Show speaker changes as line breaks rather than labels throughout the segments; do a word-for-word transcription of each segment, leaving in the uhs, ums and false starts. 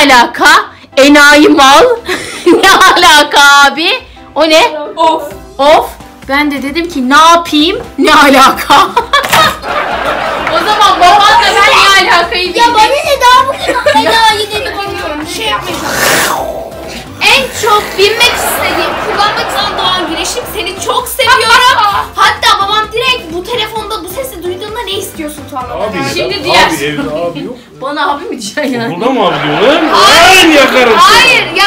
alaka? Enayi mal. Ne alaka abi? O ne?
Of.
Of. Ben de dedim ki ne yapayım? Ne alaka? O zaman babanla ben ne alakayı bildim.
Ya bana ne daha bugün enayi dedi bana.
Bir şey yapmayacağım. En çok bilmek istediğim, kullanmak istediğim Doğan Güneş'im, seni çok seviyorum. Hatta babam direkt bu telefonda bu sesi duyduğunda ne istiyorsun Tuğan'a?
Abi,
Şimdi
abi,
diğer-
evde abi yok.
Bana abi mi diyeceksin yani?
Burada mı abi diyorsun? Hayır yakarım.
Hayır ya.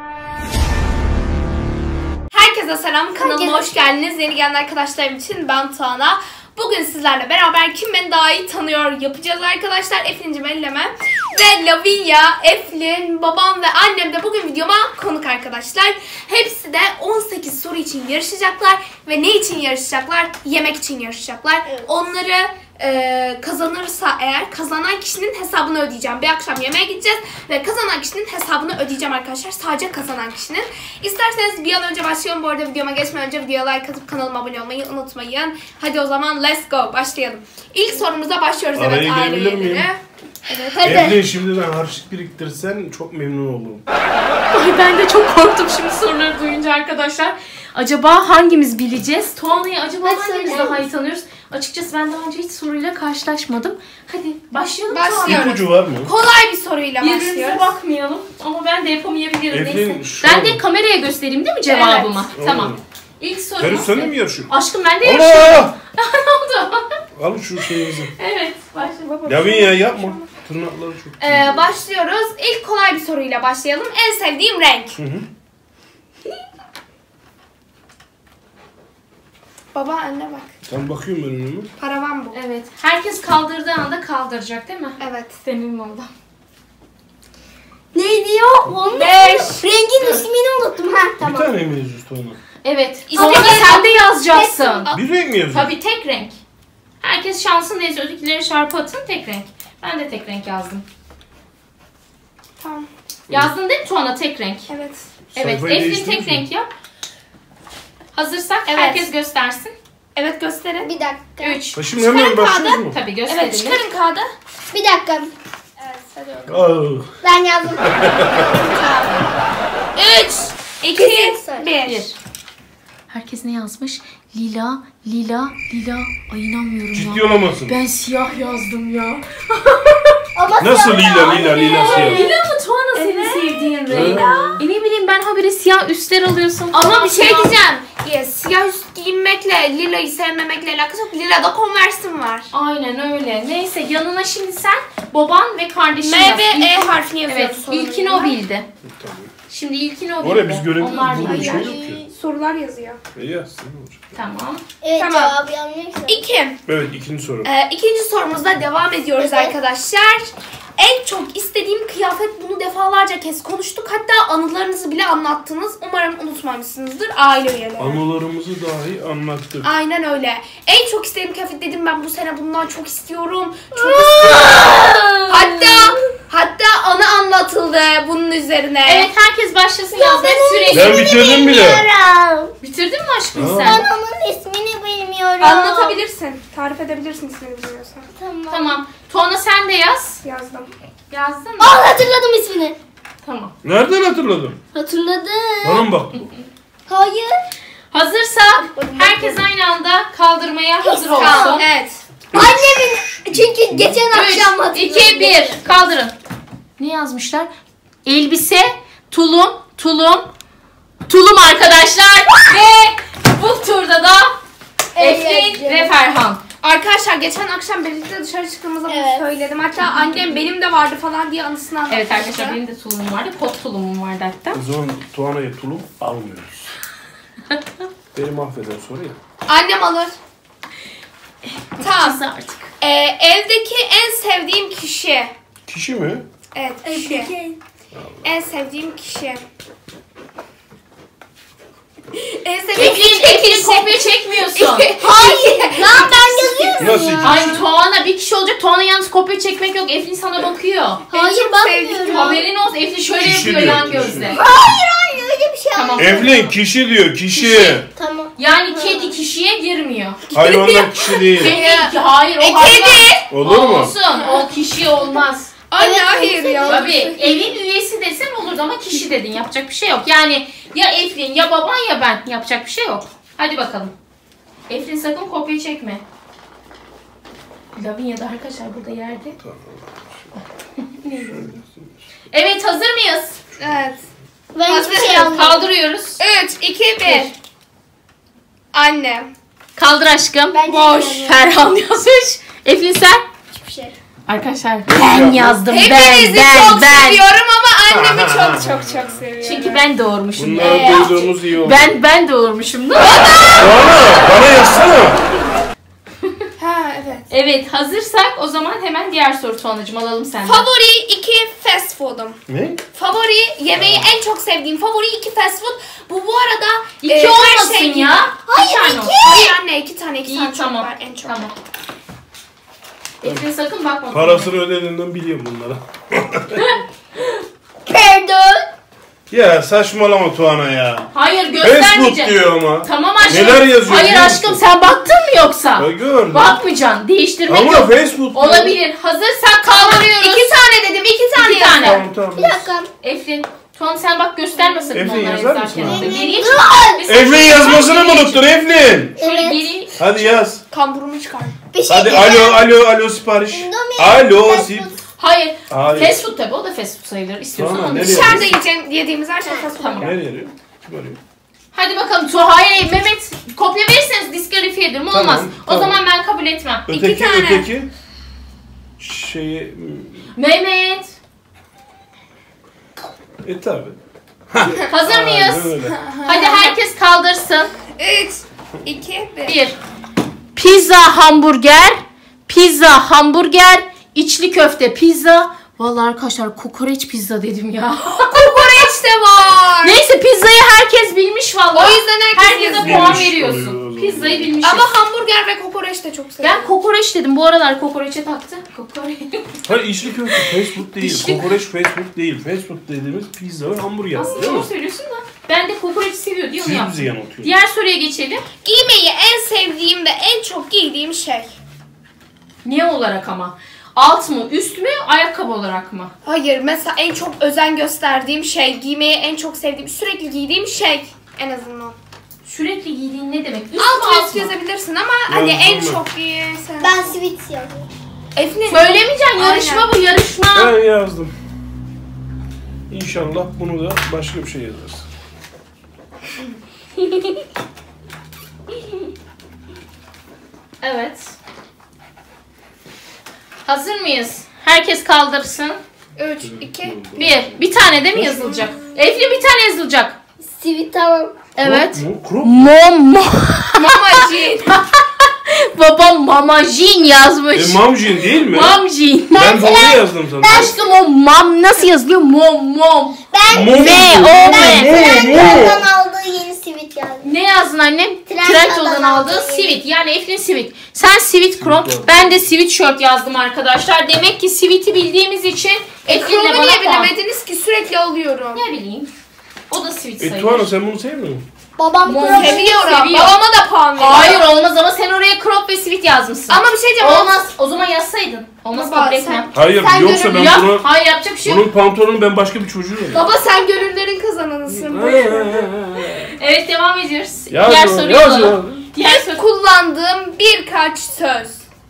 Herkese selam, kanalıma hoş geldiniz. Yeni gelen arkadaşlarım için ben Tuana. Bugün sizlerle beraber kim beni daha iyi tanıyor yapacağız arkadaşlar. Eflin'cim elleme. Ve Lavinia, Eflin, babam ve annem de bugün videoma konuk arkadaşlar. Hepsi de on sekiz soru için yarışacaklar. Ve ne için yarışacaklar? Yemek için yarışacaklar.
Evet.
Onları e, kazanırsa eğer kazanan kişinin hesabını ödeyeceğim. Bir akşam yemeğe gideceğiz ve kazanan kişinin hesabını ödeyeceğim arkadaşlar. Sadece kazanan kişinin. İsterseniz bir an önce başlayalım. Bu arada videoma geçmeden önce videoya like atıp kanalıma abone olmayı unutmayın. Hadi o zaman let's go. Başlayalım. İlk sorumuza başlıyoruz.
Araya
evet, aile
girebilir miyim?
üyeleri. Evet.
Hadi.
Evde şimdiden harçlık biriktirsen çok memnun olurum.
Ay ben de çok korktum şimdi soruları duyunca arkadaşlar. Acaba hangimiz bileceğiz? Tuana'yı acaba
Hadi
hangimiz
söyle.
daha iyi tanıyoruz? Açıkçası ben daha önce hiç soruyla karşılaşmadım. Hadi başlayalım.
Başlayalım.
Tuana.
İpucu var mı?
Kolay bir soruyla
Birbirimize
başlıyoruz.
bakmayalım ama ben de yapamayabilirim.
Eflin,
Neyse.
şu
Ben
an-
de kameraya göstereyim değil mi cevabımı?
Evet.
Tamam.
Olur.
İlk
Ferit
sorumuz.
sen de mi yarışıyorsun?
Aşkım ben de yarışıyorum.
Allah!
Ne oldu?
Al şu şeyinizi.
Evet. Başla baba.
Lavinia yapma. Tırnakları çok.
Ee, başlıyoruz. İlk kolay bir soruyla başlayalım. En sevdiğim renk.
Hı hı.
Baba anne bak.
Sen bakıyorum ben önüme.
Paravan bu.
Evet. Herkes kaldırdığı anda kaldıracak değil mi?
Evet.
Senin oldu.
Ne diyor? Olmuş.
Beş.
Rengin ismini unuttum. Ha
Bir
tamam.
tane mi yazıyorsun Tuana?
Evet.
İstediğin
Sonra
renk-
sen de yazacaksın.
Bir renk mi yazıyorsun?
Tabii tek renk. Herkes şansın neyse ötekileri çarpı atın tek renk. Ben de tek renk yazdım.
Tamam.
Yazdın değil mi Tuana tek renk?
Evet.
Evet.
Sayfayı
Eflin
değiştirdiniz
tek
mi?
renk yap. Hazırsak
Evet.
herkes göstersin.
Evet gösterin.
Bir dakika.
üç.
Ha şimdi hemen
Çıkarın
başlıyoruz
kağıdı.
mu?
Tabii gösterin.
Evet çıkarın kağıdı.
Bir dakika.
Evet hadi bakalım.
Aa,
Ben yazdım.
Üç. İki.
Kesin söyle.
Bir.
Bir. Herkes ne yazmış? Lila, lila, lila. Ay inanmıyorum
ciddi
ya.
olamazsın.
Ben siyah yazdım ya.
Ama
Nasıl
siyah
lila
ya.
lila lila siyah?
Lila mı Tuana senin sevdiğin renk?
Aa.
E ne bileyim ben habire siyah üstler alıyorsun.
Ama bir şey
Siyah.
diyeceğim. Ya, siyah üst giyinmekle lilayı sevmemekle alakası yok. Lila'da Converse'im var.
Aynen öyle. Neyse yanına şimdi sen baban ve kardeşin
M
yaz.
ve
İlk-
E harfini yazıyorum.
Evet
sorunun
ilkini o
yanına.
bildi.
Tamam.
Şimdi ilkini o bildi.
Oraya biz görebiliriz.
Onlar
Burada bir
bildi.
şey yok ki.
Sorular yazıyor.
E yazsın ne olacak?
Tamam.
Evet
Tamam.
cevabı yanlış.
İki.
Evet ikinci soru.
Ee, ikinci sorumuzda devam ediyoruz
Evet.
arkadaşlar. En çok istediğim kıyafet, bunu defalarca kez konuştuk. Hatta anılarınızı bile anlattınız. Umarım unutmamışsınızdır aile üyeleri.
Anılarımızı dahi anlattık.
Aynen öyle. En çok istediğim kıyafet dedim, ben bu sene bundan çok istiyorum. Çok istiyorum. hatta hatta anı anlatıldı bunun üzerine.
Evet herkes başlasın yazmaya sürekli.
Ben bitirdim bile.
Bilmiyorum.
Bitirdin mi aşkım
Aa.
Ben
sen?
onun ismini bilmiyorum.
Anlatabilirsin. Tarif edebilirsin ismini bilmiyorsan.
Tamam.
Tamam. Tuana sen de yaz.
Yazdım.
Yazdın mı?
Aa hatırladım ismini.
Tamam.
Nereden hatırladın?
Hatırladım.
Bana mı baktın?
Hayır.
Hazırsa herkes aynı anda kaldırmaya hazır
Tamam.
olsun.
Evet.
Annemin çünkü geçen akşam hatırladım.
iki, bir. Kaldırın. Ne yazmışlar? Elbise, tulum, tulum, tulum arkadaşlar. Ve bu turda da
Evet,
Eflin
canım.
ve Ferhan.
Arkadaşlar geçen akşam birlikte dışarı çıktığımızda bunu
Evet.
söyledim. Hatta annem benim de vardı falan diye anısını anlatmıştı.
Evet arkadaşlar benim de tulumum vardı. Pot tulumum vardı hatta.
O zaman Tuana'ya tulum almıyoruz. Beni mahveden soru ya.
Annem alır. Tamam.
Kızı artık.
Ee, evdeki en sevdiğim kişi.
Kişi mi?
Evet kişi. En sevdiğim kişi. En sevdiğim
Eflin, Eflin kopya çekmiyorsun.
Hayır.
Lan ben yazıyorum
Nasıl
ya.
iki?
Ay Tuana bir kişi olacak. Tuana yalnız kopya çekmek yok. Eflin sana bakıyor.
Hayır
çok
bakmıyorum.
sevdiğim-
Haberin olsun. Eflin şöyle
Kişi
yapıyor
diyor,
yan
kişi.
gözle.
Hayır hayır öyle bir şey
Tamam.
Evlin kişi diyor kişi.
Tamam.
Yani kedi kişiye girmiyor.
Hayvanlar kişi değil.
Kedi, hayır o
E,
hayvan.
kedi.
Olur mu?
Olsun. O kişi olmaz.
Anne
Evet,
hayır ya.
Tabii evin üyesi desem olurdu ama kişi dedin. Yapacak bir şey yok. Yani ya Eflin ya baban ya ben. Yapacak bir şey yok. Hadi bakalım. Eflin sakın kopya çekme. Lavinia da arkadaşlar burada yerde. Evet, hazır mıyız?
Evet.
Ben hiçbir
Hazır.
şey almadım.
Kaldırıyoruz.
üç, iki, bir. Anne.
Kaldır aşkım.
Ben de
Boş.
bilmiyorum.
Ferhan yazmış. Eflin sen?
Hiçbir şey.
Arkadaşlar ben yazdım. Ben
Hepinizi
ben
çok
ben.
seviyorum ama annemi çok çok çok seviyorum.
Çünkü ben doğurmuşum.
Bunları
Ee,
duyduğumuz iyi oldu.
Ben ben doğurmuşum.
Bana, bana yazsana.
Ha evet.
Evet, hazırsak o zaman hemen diğer soru Tuanacığım alalım senden.
Favori iki fast food'um.
Ne?
Favori yemeği en çok sevdiğim favori iki fast food. Bu bu arada
İki
e, her
olmasın
şey gibi.
ya.
Hayır
Bir tane
iki.
olsun.
Hayır anne iki tane iki
İyi,
tane çok
tamam.
var en çok.
Tamam. Eflin sakın bakma.
Parasını ödediğinden biliyorum bunları.
Pardon.
Ya saçmalama Tuana ya.
Hayır,
Facebook
göstermeyeceğim.
diyor ama.
Tamam aşkım.
Neler yazıyor
Hayır
biliyor
aşkım,
musun?
sen baktın mı yoksa?
Ya gördüm.
Bakmayacaksın. Değiştirmek
Ama
yok.
Facebook diyor.
Olabilir. Hazırsak kaldırıyoruz.
İki tane dedim iki tane.
İki tane.
Tamam tamam.
Bir dakika.
Eflin. Tuan sen bak gösterme sakın
Eflin,
onları
yazar
yazarken.
mısın abi?
Geriye çık. Mesela
Eflin
şöyle
yazmasını mı
geriye
unuttun
çık.
Eflin?
Şöyle
Evet.
geri.
Hadi yaz.
Kamburumu çıkar.
Bir şey
Hadi
diyeceğim.
alo alo alo sipariş.
Indomie,
Alo
fast
sip.
food.
Hayır.
Hayır.
Fast food tabii, o da fast food sayılır. İstiyorsan
Tamam,
onu.
nereye?
Dışarıda yiyeceğim, yediğimiz her şey fast food.
Tamam.
Nereye arıyor? Kim arıyor?
Hadi bakalım. Tu hayır Mehmet, kopya verirseniz diskalifiye ederim. Olmaz.
Tamam,
O
tamam.
zaman ben kabul etmem.
Öteki
tane.
öteki. Şeyi...
Mehmet.
E tabi.
Hazır mıyız?
Öyle.
Hadi herkes kaldırsın.
Üç, iki, bir.
Bir. Pizza, hamburger. Pizza, hamburger. İçli köfte, pizza. Vallahi arkadaşlar kokoreç pizza dedim ya.
Kokoreç de var.
Neyse, pizzayı herkes bilmiş vallahi.
O yüzden herkes
herkese
yazıyor.
puan
Bilmiş
veriyorsun.
oluyor o zaman.
Pizzayı bilmişiz.
Ama hamburger ve kokoreç de çok seviyorum.
ben kokoreç dedim. Bu aralar kokoreçe taktı. Kokoreç.
Hayır içli köfte fast food değil.
İçli-
Kokoreç fast food değil. Fast food dediğimiz pizza ve hamburger.
Aslında
Değil mi?
doğru söylüyorsun da. Ben de kokoreç seviyor diye onu
Siz
yaptım.
bizi yanıltıyorsunuz.
Diğer soruya geçelim.
Giymeyi en sevdiğim ve en çok giydiğim şey.
Ne olarak ama? Alt mı, üst mü, ayakkabı olarak mı?
Hayır mesela en çok özen gösterdiğim şey, giymeyi en çok sevdiğim, sürekli giydiğim şey en azından.
Sürekli giydiğin ne demek? Üst mü,
Alt
alt
üst
mı?
yazabilirsin ama hani
Yazdım
en
ben.
çok giysen.
Ben sweet yazıyorum.
Eflin.
Söylemeyeceksin, yarışma
Aynen.
bu, yarışma.
Ben yazdım. İnşallah bunu da başka bir şey yazarsın.
Evet. Hazır mıyız? Herkes kaldırsın.
Üç, iki.
Bir. Bir tane de mi yazılacak? Efli bir tane yazılacak.
Sweet tamam.
Evet.
Krop mu? Krop.
Mom.
Mamacı.
Babam mamajin yazmış.
E, mamjin değil mi?
Mamjin.
Ben doğru yazdım sana.
Aşkım o mam nasıl yazılıyor? Mom mom.
Ben
Mom.
M O M.
Trendyol'dan aldığı yeni sweet yazdım.
Ne yazdın annem?
Trendyol'dan
Trendyol'dan aldığı
aldığı
sivit. Yani Eflin sivit. Sen sivit krom. Ben de sivit şort yazdım arkadaşlar. Demek ki siviti bildiğimiz için Eflin'le
Kromu niye
bana puan.
bilemediniz ki sürekli alıyorum.
Ne bileyim. O da sivit
E
sayılır.
Tuana sen bunu sevmiyor musun?
Babam
Mom.
kurabiye.
Seviyorum.
Seviyor.
Babama da puan veriyorum.
Hayır olmaz ama sen oraya crop ve sivit yazmışsın.
Ama bir şey diyeceğim.
olmaz. O zaman yazsaydın. Olmaz,
Baba,
kabul
sen-
etmem.
Hayır
Sen
yoksa
gönül-
ben
Yap.
bunu...
Hayır yapacak bir şey yok.
Bunun pantolonunu ben başka bir çocuğu veririm.
Baba sen gönüllerin kazananısın.
Evet devam ediyoruz.
Yaz
Diğer
onu,
soruyu
yaz
alalım.
onu.
Diğer soru.
Kullandığım birkaç söz.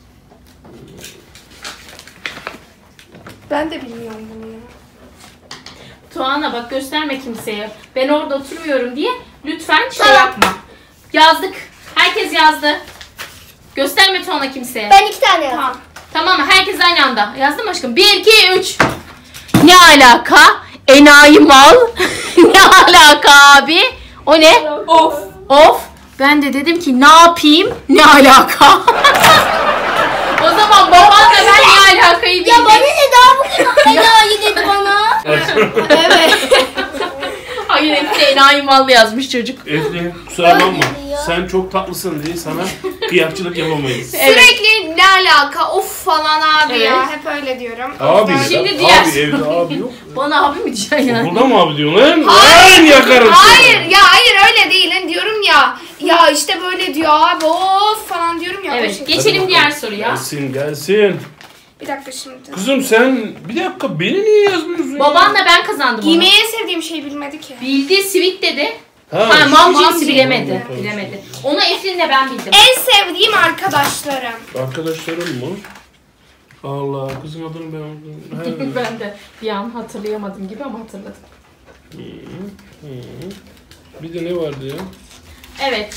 Ben de bilmiyorum bunu ya.
Tuana bak gösterme kimseye. Ben orada oturmuyorum diye lütfen şey
Tamam.
yapma. Yazdık. Herkes yazdı. Gösterme Tuana kimseye.
Ben iki tane yazdım.
Tamam.
Tamam mı? Herkes aynı anda. Yazdın mı aşkım? Bir, iki, üç. Ne alaka? Enayi mal. Ne alaka abi? O ne?
Of.
Of. Ben de dedim ki ne yapayım? Ne alaka? O zaman baban da ben ne alakayı bildim.
Ya bana ne daha bugün enayi dedi bana.
Evet. Hayır hepsi enayi mal yazmış çocuk.
Eflin kusura bakma.
Öyle diyor.
Sen çok tatlısın diye sana kıyakçılık yapamayız.
Evet.
Sürekli ne alaka of falan abi ya.
Evet.
Hep öyle diyorum.
Abi
O
ne
yüzden-
Şimdi
lan?
diğer
Abi
soru.
evde abi yok.
Bana abi mi diyeceksin yani?
Burada mı abi diyorsun lan?
Hayır.
Lan yakarım seni.
Hayır ya hayır öyle değil Hani diyorum ya. Ya işte böyle diyor abi of falan diyorum ya. o
Evet
şekilde.
geçelim
Hadi
diğer
bakalım.
soruya.
Gelsin gelsin.
Bir dakika şimdi.
Kızım sen bir dakika beni niye yazmıyorsun ya?
Babanla ben kazandım onu.
Giymeyi en sevdiğim şey bilmedi ki.
Bildi, sivit dedi.
Ha,
Ha, mam
mam
cinsi
cinsi.
bilemedi.
Tamam,
Bilemedi. Onu Eflin'le ben bildim.
En sevdiğim arkadaşlarım.
Arkadaşlarım mı? Allah kızın adını ben unuttum. He.
Ben de bir an hatırlayamadım gibi ama hatırladım.
Hı, hı. Bir de ne vardı ya?
Evet.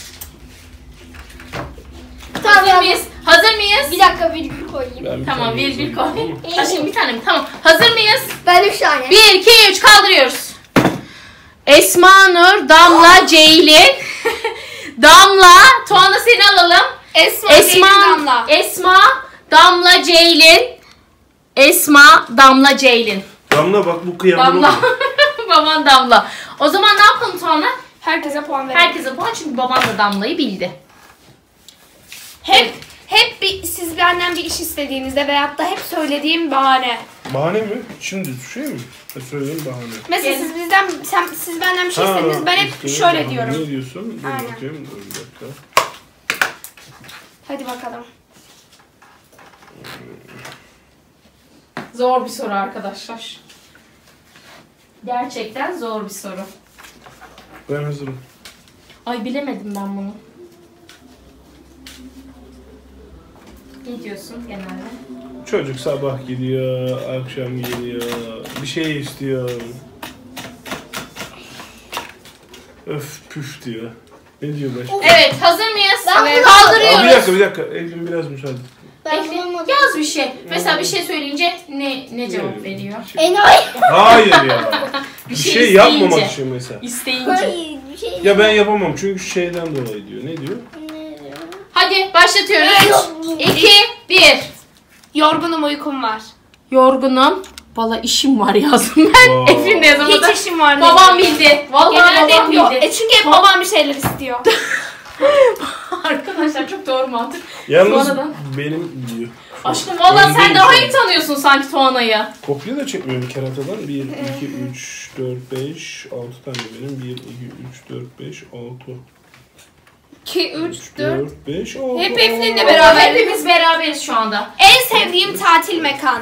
Tamam.
Hazır mıyız? Hazır mıyız?
Bir dakika virgül koyayım.
Ben bir
Tamam,
tane
virgül koy.
yazayım,
Ha, şimdi bir tane mi? Tamam. Hazır mıyız?
Ben üç tane.
bir, iki, üç kaldırıyoruz. Esma Nur, Damla, Ceylin. Damla, Tuana seni alalım.
Esma,
Esma,
Ceylin, Damla.
Esma, Damla, Ceylin. Esma, Damla, Ceylin.
Damla bak bu kıyamam.
Damla. Baban Damla. O zaman ne yapalım Tuana?
Herkese puan verelim.
Herkese puan çünkü baban da Damla'yı bildi.
Hep hep bir, siz benden bir iş istediğinizde veyahut da hep söylediğim bahane.
Bahane mi? Şimdi şey mi? Ha, söyleyeyim bahane.
Mesela
Gelin.
siz bizden sen siz benden bir şey
Ha,
istediniz. Ben hep
işte
şöyle
bahane.
diyorum.
Ne diyorsun? Dur
Aynen.
bakayım. Dur bir dakika.
Hadi bakalım.
Zor bir soru arkadaşlar. Gerçekten zor bir soru.
Ben hazırım.
Ay bilemedim ben bunu. Ne diyorsun genelde?
Çocuk sabah gidiyor, akşam geliyor, bir şey istiyor. Öf püf diyor. Ne diyor başka?
Evet, hazır mıyız?
Ben
Evet.
bunu-
Kaldırıyoruz.
Aa, bir dakika bir dakika. Evrim biraz müsaade.
Ben
Eflin,
bulamadım.
yaz bir şey. Mesela bir şey söyleyince ne ne cevap veriyor?
Enayi.
Hayır ya.
Bir
Bir
şey
şey
isteyince.
yapmamak için mesela.
İsteyince.
Hayır bir şey.
Ya ben yapamam çünkü şeyden dolayı diyor. Ne diyor?
Ne diyor?
Hadi başlatıyoruz.
Yok.
iki, bir.
Yorgunum, uykum var.
Yorgunum. Valla işim var yazdım ben.
Vay.
Eflin de yazamadı.
Hiç işim var.
Babam
değil.
bildi. Vallahi
Genelde
babam
yapıyor.
bildi.
E çünkü hep babam bir şeyler istiyor.
Arkadaşlar çok doğru mantık.
Yalnız
Sonradan-
benim diyor.
Aşkım valla sen
Öndeyim
daha
şu an.
iyi tanıyorsun sanki Tuana'yı.
Kopya da çekmiyorum keratadan. bir, iki, üç, dört, beş, altı tane benim. bir, iki, üç, dört, beş, altı.
iki, üç, dört.
dört, beş, altı.
Hep Eflin'le beraber.
Hepimiz beraberiz şu anda.
En sevdiğim tatil mekan.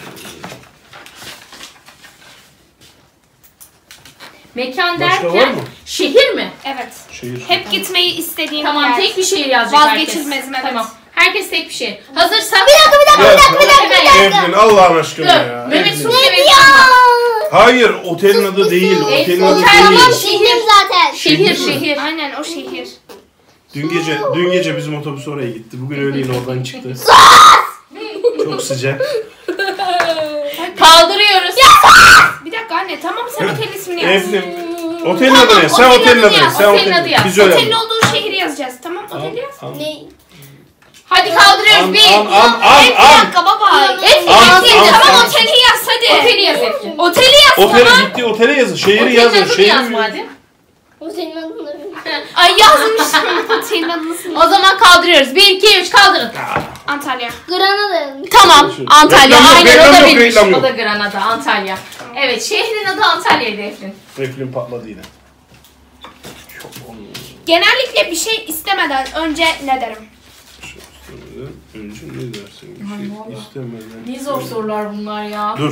Mekan
Başka var
derken
mı?
şehir mi?
Evet.
Şehir.
Hep gitmeyi istediğim
Tamam
yer.
tek bir şehir yazacak herkes.
Vazgeçilmezim, evet.
Tamam. Herkes tek bir şehir. Hazırsak.
Bir dakika,
bir dakika, bir dakika.
Eflin Allah'ın aşkına
Dur.
ya.
Mehmet
Eflin.
Su evet.
Hayır otelin adı değil.
Sus.
Otelin
Otel
adı
tamam.
değil.
Bildim zaten.
Şehir şehir.
Aynen o şehir.
Dün gece dün gece bizim otobüs oraya gitti. Bugün öğleyin oradan çıktı. Çok sıcak.
Kaldırıyoruz.
Bir dakika anne tamam sen otelin ismini yaz.
Eflin. Otelin adı ne? Sen
otelin
otelin
adını
adı ne?
yaz,
Sen
otelin
otelin
adı yaz.
Biz öyle.
Otelin olduğu şehri yazacağız. Tamam oteli yaz.
An,
Ne?
Hadi kaldırıyoruz.
an,
Bir.
an, an, an,
Bir
an.
dakika baba.
Eflin
An,
yaz.
an,
Tamam
an.
oteli yaz hadi.
Oteli yaz Eflin.
Oteli yaz
Otele
tamam.
gitti, otele yazın. Şehri
Otelin
yazın.
adını
Şehri
yazma hadi.
O senin adını bilmiyorum.
Ay yazmışım. Otelin adını sil-
O zaman kaldırıyoruz. Bir, iki, üç kaldırın.
Antalya.
Granada.
Tamam. Antalya.
Reklam yok,
Aynen
reklam
o da
yok,
bilmiş.
reklam yok.
O da Granada. Antalya. Evet şehrin adı Antalya'ydı Eflin.
Eflin patladı yine. Çok onun.
Genellikle bir şey istemeden önce ne derim?
İstemeden önce ne dersin? Bir
Ay,
şey
vallahi.
istemeden.
Ne zor sorular bunlar ya.
Dur.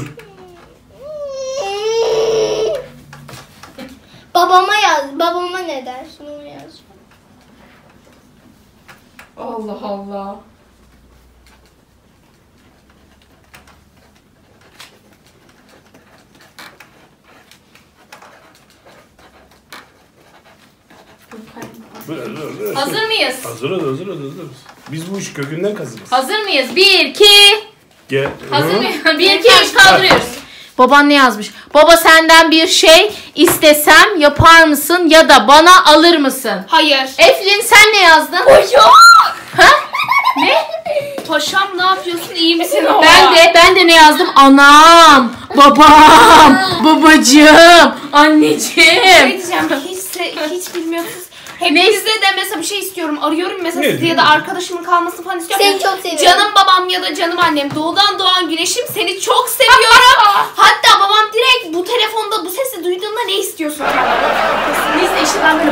Babama yaz. Babama ne dersin? Onu yaz.
Allah Allah.
Dur, dur, dur.
Hazır mıyız?
Hazırız, hazırız, hazırız. Biz bu işi kökünden kazırız.
Hazır mıyız? Bir, iki.
Gel.
Hazır
Hı?
mıyız? Bir, iki, üç kaldırıyoruz. Baban ne yazmış? Baba senden bir şey istesem yapar mısın ya da bana alır mısın?
Hayır.
Eflin sen ne yazdın?
Hocam.
Ha? Ne?
Paşam ne yapıyorsun? İyi misin oğlum?
Ben de ben de ne yazdım? Anam, babam, babacığım,
Ne
anneciğim.
diyeceğim? Hiç, se- hiç bilmiyorsunuz. Hepinizde de mesela bir şey istiyorum. Arıyorum mesela
Ne
sizi ya
diyor?
da arkadaşımın kalmasını falan istiyorum.
Seni çok seviyorum.
Canım babam ya da canım annem. Doğudan doğan güneşim seni çok seviyorum. Hatta babam direkt bu telefonda bu sesi duyduğunda ne istiyorsun?
Neyse işte ben böyle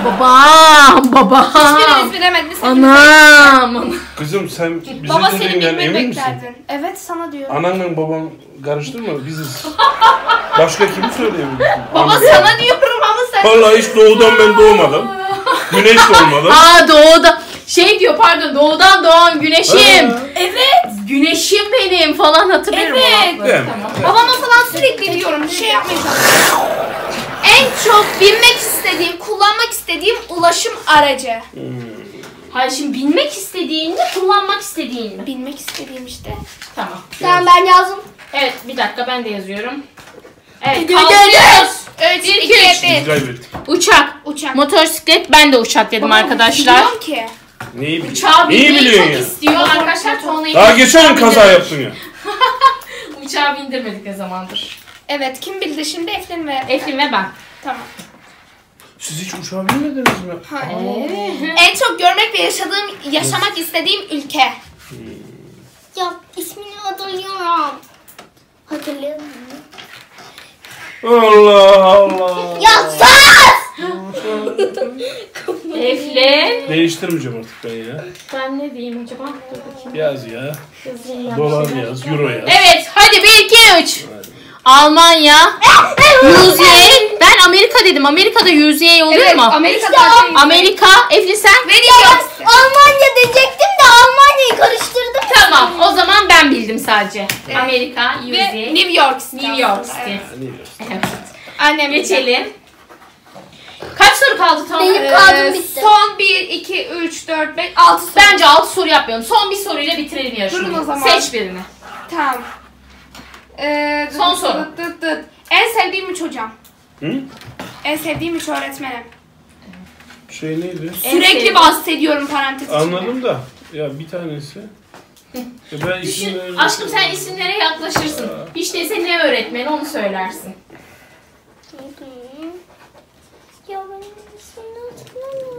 Babam, babam.
Hiçbiriniz bilemediniz.
Anam.
Kızım sen bize
Baba senin
dediğinden
bilmeni
emin misin?
beklerdin. Evet sana diyorum.
Ananla babam karıştırma biziz. Başka kimi söyleyebilirsin?
Baba sana diyorum ama sen...
Vallahi hiç doğudan ben doğmadım. Güneş doğmadı.
Aa doğuda. Şey diyor pardon doğudan doğan güneşim.
Ha.
Evet.
Güneşim benim falan hatırlıyorum.
Evet.
o lafları.
Değil mi?
Tamam.
Babama falan sürekli diyorum. Şey yapmaya çalışıyorum. En çok binmek istediğim, kullanmak istediğim ulaşım aracı.
Hayır şimdi bilmek istediğin mi kullanmak istediğin mi?
Binmek istediğim işte.
Tamam.
Tamam ben yazdım.
Evet bir dakika ben de yazıyorum. Evet
Hadi,
kaldırıyoruz.
üç,
Bir,
iki,
iki, üç.
bir.
Biz kaybettik.
Uçak.
Uçak.
Motosiklet ben de uçak dedim arkadaşlar.
Biliyorum ki.
Neyi biliyorsun?
Uçağı
Neyi
binmeyi
biliyorsun
çok
ya?
istiyor arkadaşlar. Tuana'yı
Daha
uçağa
geçen gün kaza
bindirmedik.
yaptın ya.
Uçağı bindirmedik ne zamandır.
Evet kim bildi şimdi Eflin ve...
Eflin ve ben.
Tamam.
Siz hiç uçağa binmediniz mi?
Hayır. En çok görmek ve yaşadığım, yaşamak istediğim ülke.
Ya ismini hatırlıyorum. Hatırlayamıyorum.
Allah Allah.
Ya sus!
Eflin.
Değiştirmeyeceğim artık ben ya.
Ben ne diyeyim acaba? Dur bakayım.
Yaz ya.
Yazayım.
Dolar yaz, euro yaz.
Evet hadi bir iki üç. Almanya. U Z A. Ben Amerika dedim. Amerika'da U Z A oluyor
Evet
mu?
Amerika'da
İşte
şey-
Amerika. Eflin sen?
Veriyorum.
Almanya diyecektim de Almanya'yı karıştırdım.
Tamam o zaman ben bildim sadece.
Evet.
Amerika, U Z A.
Ve New York City.
New York
aslında,
City.
evet.
Evet.
Annem
Geçelim. Kaç soru kaldı Tuana?
Benim
Ee,
kaldım bitti.
Son bir, iki, üç, dört, beş, altı soru.
Bence altı soru yapmayalım. Son bir soruyla bitirelim yarışmayı.
Durun o zaman.
Seç birini.
Tamam. Ee,
Son
dıt
soru.
dıt dıt dıt. En sevdiğim üç hocam.
Hı?
En sevdiğim üç öğretmenim.
Şey neydi?
En
Sürekli
sevdiğim-
bahsediyorum parantez içinde.
Anladım da. Ya bir tanesi. Ya ben
Düşün,
isimlerini...
aşkım sen isimlere yaklaşırsın. Hiç değilse ne öğretmeni onu söylersin.
Ya benim ismini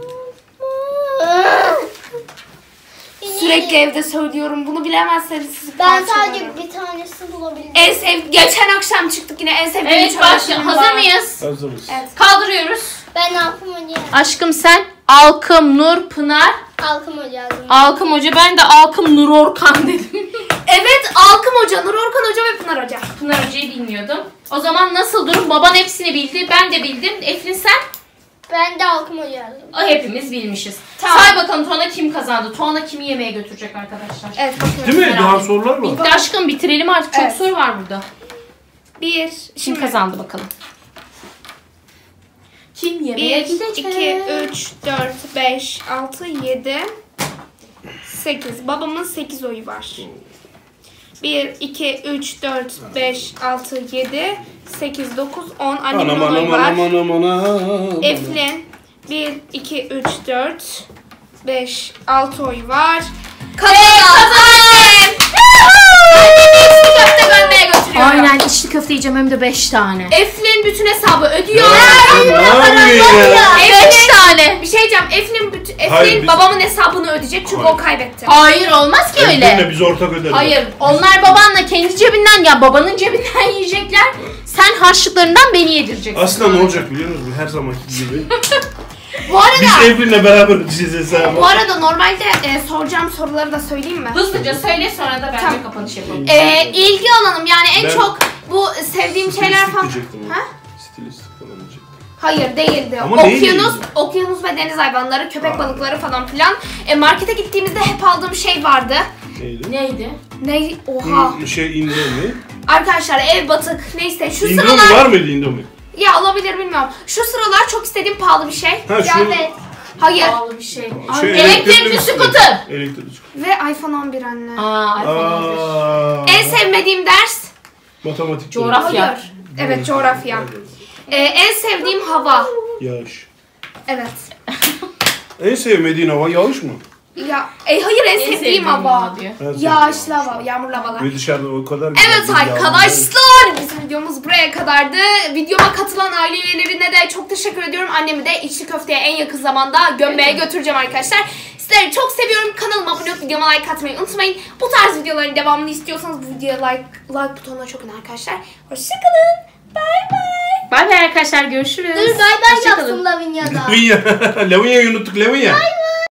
Sürekli evde söylüyorum. Bunu bilemezseniz sizi
Ben
parçalarım.
sadece bir tanesini bulabildim.
En sev geçen akşam çıktık yine en sevdiğim
Evet
üç
başla.
öğretmenim
Hazır
var.
mıyız?
Hazırız.
Evet.
Kaldırıyoruz.
Ben Alkım Hoca.
Aşkım sen Alkım Nur Pınar.
Alkım Hoca yazdım.
Alkım Hoca ben de Alkım Nur Orkan dedim.
Evet Alkım Hoca, Nur Orkan Hoca ve Pınar Hoca.
Pınar Hoca'yı bilmiyordum. O zaman nasıl durum? Baban hepsini bildi. Ben de bildim. Eflin sen?
Ben de Alkım Hoca yazdım.
O hepimiz bilmişiz.
Tamam.
Say bakalım Tuana kim kazandı? Tuana kimi yemeğe götürecek arkadaşlar?
Evet bakıyorum.
Değil mi? Daha sorular var.
Bitti aşkım bitirelim artık. Çok
Evet.
soru var burada.
Bir.
Kim
Şimdi.
kazandı bakalım? Kim yemeğe
Bir,
gidecek?
iki, üç, dört, beş, altı, yedi, sekiz. Babamın sekiz oyu var. bir, iki, üç, dört, beş, altı, yedi, sekiz, dokuz, on. Annemin
Anam
on oyu
anam
var.
anam anam anam.
Eflin bir, iki, üç, dört, beş, altı oy var. Kazandım. Köfte bölmeye götürüyorum.
Aynen içli köfte yiyeceğim hem de beş tane.
Eflin bütün hesabı ödüyor.
Ya, sen ne yapıyorsun ya?
beş tane.
Bir şey diyeceğim. Eflin, bütün, Eflin
Hayır, biz-
babamın hesabını ödeyecek çünkü
Hayır.
o kaybetti.
Hayır olmaz ki
Öyle.
öyle.
Biz ortak öderiz.
Hayır onlar babanla kendi cebinden ya babanın cebinden yiyecekler. Sen harçlıklarından beni yedireceksin.
Aslında ne olacak biliyor musun? Her zamanki gibi.
Bu arada
Biz Evlin'le beraber ödeyeceğiz hesabı.
bu arada normalde e, soracağım soruları da söyleyeyim mi?
Hızlıca söyle sonra da bence
Tamam.
kapanış yapalım.
E, ilgi alanım yani en
Ben-
çok bu sevdiğim şeyler
Stilistik
falan.
diyecektim.
Ha?
Stilistik falan diyecektim.
Hayır değildi.
Ama neyle
okyanus,
ilgili?
okyanus ve deniz hayvanları, köpek
Aa.
balıkları falan filan. E, markete gittiğimizde hep aldığım şey vardı.
Neydi?
Neydi?
Ne? Oha.
Hı, şey Indomie.
Arkadaşlar ev batık neyse şu
Indomie
sıralar
var mıydı Indomie?
ya olabilir bilmiyorum. Şu sıralar çok istediğim pahalı bir şey.
Ha şu...
Evet.
Hayır.
Pahalı bir şey.
Şey,
Elektrikli
bisiklet.
scooter.
Elektrikli scooter.
Ve iPhone on bir anne.
Aa, iPhone on bir.
Aa,
En sevmediğim ders
matematik.
Coğrafya.
hayır. Evet coğrafya. E, en sevdiğim hava.
Yağış.
Evet.
En sevmediğin hava yağış mı?
Ya e, hayır en, sevdiğim hava.
diyor.
En sevdiğin
Yağışlı
hava.
hava, yağmurlu havalar.
Ve dışarıda o kadar
Evet
güzel bir yağmur.
arkadaşlar bizim videomuz buraya kadardı. Videoma katılan aile üyelerine de çok teşekkür ediyorum. Annemi de içli köfteye en yakın zamanda gömmeye götüreceğim arkadaşlar. Sizleri çok seviyorum. Kanalıma abone olup videoma like atmayı unutmayın. Bu tarz videoların devamını istiyorsanız bu videoya like, like butonuna çok önemli arkadaşlar. Hoşçakalın. Bye bye.
Bay bay arkadaşlar, görüşürüz.
Dur bay bay
Hoşça kalın.
yapsın Lavinya'da.
Lavinya. Lavinya'yı unuttuk Lavinya.